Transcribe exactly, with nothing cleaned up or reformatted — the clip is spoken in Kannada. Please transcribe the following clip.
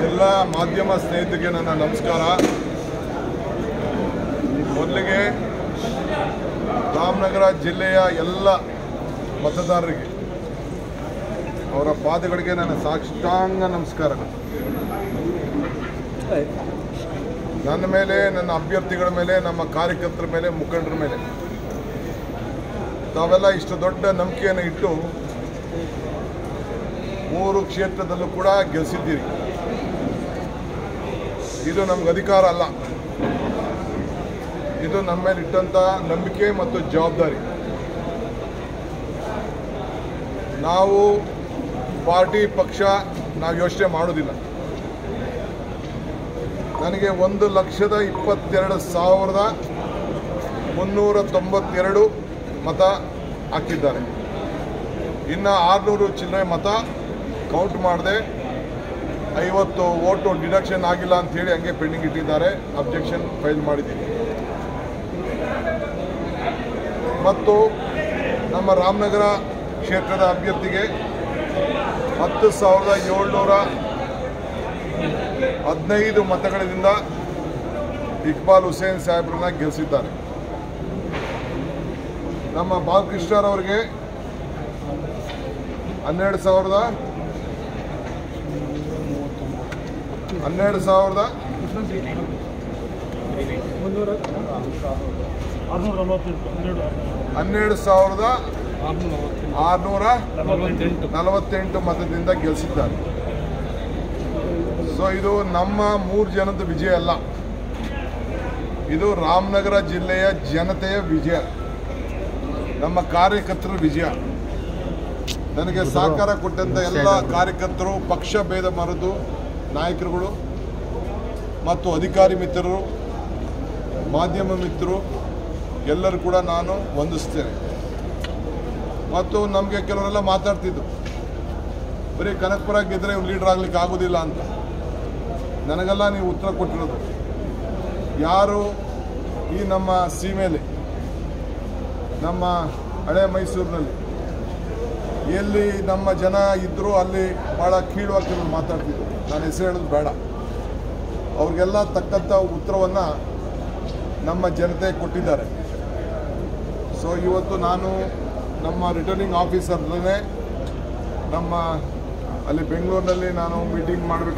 ಎಲ್ಲ ಮಾಧ್ಯಮ ಸ್ನೇಹಿತರಿಗೆ ನನ್ನ ನಮಸ್ಕಾರ. ಮೊದಲಿಗೆ ರಾಮನಗರ ಜಿಲ್ಲೆಯ ಎಲ್ಲ ಮತದಾರರಿಗೆ ಅವರ ಪಾದಗಳಿಗೆ ನನ್ನ ಸಾಷ್ಟಾಂಗ ನಮಸ್ಕಾರಗಳು. ನನ್ನ ಮೇಲೆ, ನನ್ನ ಅಭ್ಯರ್ಥಿಗಳ ಮೇಲೆ, ನಮ್ಮ ಕಾರ್ಯಕರ್ತರ ಮೇಲೆ, ಮುಖಂಡರ ಮೇಲೆ ತಾವೆಲ್ಲ ಇಷ್ಟು ದೊಡ್ಡ ನಂಬಿಕೆಯನ್ನು ಇಟ್ಟು ಮೂರು ಕ್ಷೇತ್ರದಲ್ಲೂ ಕೂಡ ಗೆಲ್ಲಿಸಿದ್ದೀರಿ. ಇದು ನಮ್ಗೆ ಅಧಿಕಾರ ಅಲ್ಲ, ಇದು ನಮ್ಮ ಮೇಲೆ ಇಟ್ಟಂಥ ನಂಬಿಕೆ ಮತ್ತು ಜವಾಬ್ದಾರಿ. ನಾವು ಪಾರ್ಟಿ ಪಕ್ಷ ನಾವು ಯೋಚನೆ ಮಾಡೋದಿಲ್ಲ. ನನಗೆ ಒಂದು ಲಕ್ಷದ ಇಪ್ಪತ್ತೆರಡು ಸಾವಿರದ ಮುನ್ನೂರ ತೊಂಬತ್ತೆರಡು ಮತ ಹಾಕಿದ್ದಾರೆ. ಇನ್ನು ಆರುನೂರು ಚಿಲ್ಲರೆ ಮತ ಕೌಂಟ್ ಮಾಡದೆ ಐವತ್ತು ಓಟು ಡಿಡಕ್ಷನ್ ಆಗಿಲ್ಲ ಅಂಥೇಳಿ ಹಂಗೆ ಪೆಂಡಿಂಗ್ ಇಟ್ಟಿದ್ದಾರೆ. ಅಬ್ಜೆಕ್ಷನ್ ಫೈಲ್ ಮಾಡಿದ್ದೀನಿ. ಮತ್ತು ನಮ್ಮ ರಾಮನಗರ ಕ್ಷೇತ್ರದ ಅಭ್ಯರ್ಥಿಗೆ ಹತ್ತು ಸಾವಿರದ ಏಳ್ನೂರ ಹದಿನೈದು ಮತಗಳಿಂದ ಇಕ್ಬಾಲ್ ಹುಸೇನ್ ಸಾಹೇಬ್ರನ್ನ ಗೆಲ್ಲಿಸಿದ್ದಾರೆ. ನಮ್ಮ ಬಾಲಕೃಷ್ಣರವರಿಗೆ ಹನ್ನೆರಡು ಸಾವಿರದ ಹನ್ನೆರಡು ಸಾವಿರದ ಹನ್ನೆರಡು ಸಾವಿರದ ಆರುನೂರ ನಲವತ್ತೆಂಟು ಮತದಿಂದ ಗೆಲ್ಲಿಸಿದ್ದಾರೆ. ಸೊ ಇದು ನಮ್ಮ ಮೂರು ಜನದ ವಿಜಯ ಅಲ್ಲ, ಇದು ರಾಮನಗರ ಜಿಲ್ಲೆಯ ಜನತೆಯ ವಿಜಯ, ನಮ್ಮ ಕಾರ್ಯಕರ್ತರ ವಿಜಯ. ನನಗೆ ಸಹಕಾರ ಕೊಟ್ಟಂಥ ಎಲ್ಲ ಕಾರ್ಯಕರ್ತರು, ಪಕ್ಷ ಭೇದ ಮರೆತು ನಾಯಕರುಗಳು ಮತ್ತು ಅಧಿಕಾರಿ ಮಿತ್ರರು, ಮಾಧ್ಯಮ ಮಿತ್ರರು ಎಲ್ಲರೂ ಕೂಡ ನಾನು ವಂದಿಸ್ತೇನೆ. ಮತ್ತು ನಮಗೆ ಕೆಲವರೆಲ್ಲ ಮಾತಾಡ್ತಿದ್ದು ಬರೀ ಕನಕಪುರ ಗೆದ್ದರೆ ಇವ್ರು ಲೀಡರ್ ಆಗ್ಲಿಕ್ಕೆ ಆಗೋದಿಲ್ಲ ಅಂತ. ನನಗೆಲ್ಲ ನೀವು ಉತ್ತರ ಕೊಟ್ಟಿರೋದು, ಯಾರು ಈ ನಮ್ಮ ಸೀಮೆಯಲ್ಲಿ, ನಮ್ಮ ಹಳೆ ಮೈಸೂರಿನಲ್ಲಿ ಎಲ್ಲಿ ನಮ್ಮ ಜನ ಇದ್ದರೂ ಅಲ್ಲಿ ಭಾಳ ಕೀಳುವಾಗಿ ಕೆಲವರು ಮಾತಾಡ್ತಿದ್ರು. ನಾನು ಹೆಸರು ಹೇಳೋದು ಬೇಡ. ಅವ್ರಿಗೆಲ್ಲ ತಕ್ಕಂಥ ಉತ್ತರವನ್ನು ನಮ್ಮ ಜನತೆ ಕೊಟ್ಟಿದ್ದಾರೆ. ಸೊ ಇವತ್ತು ನಾನು ನಮ್ಮ ರಿಟರ್ನಿಂಗ್ ಆಫೀಸರ್ನೇ ನಮ್ಮ ಅಲ್ಲಿ ಬೆಂಗಳೂರಿನಲ್ಲಿ ನಾನು ಮೀಟಿಂಗ್ ಮಾಡಬೇಕು.